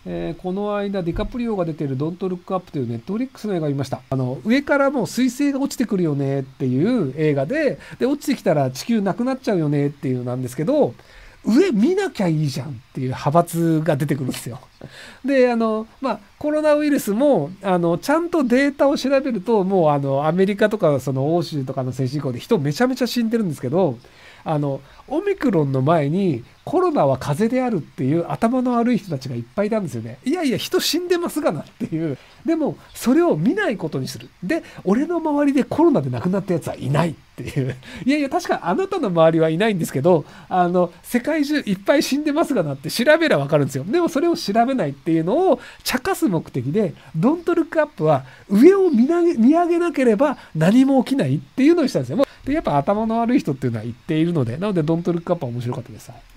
この間ディカプリオが出てるドントルックアップというネットフリックスの映画を見ました。上からもう彗星が落ちてくるよねっていう映画で、落ちてきたら地球なくなっちゃうよねっていうのなんですけど、上見なきゃいいじゃんっていう派閥が出てくるんですよ。で、コロナウイルスも、ちゃんとデータを調べると、もうアメリカとかその欧州とかの先進国で人めちゃめちゃ死んでるんですけど、オミクロンの前にコロナは風邪であるっていう頭の悪い人たちがいっぱいいたんですよね。いやいや、人死んでますがなっていう。でも、それを見ないことにする。で、俺の周りでコロナで亡くなったやつはいないっていう。いやいや、確かあなたの周りはいないんですけど、世界中いっぱい死んでますがなって調べればわかるんですよ。でもそれを調べないっていうのを茶化す目的で、ドントルックアップは上を見上げなければ何も起きないっていうのをしたんですよ。で、やっぱ頭の悪い人っていうのは言っているので、なのでドントルックアップは面白かったです。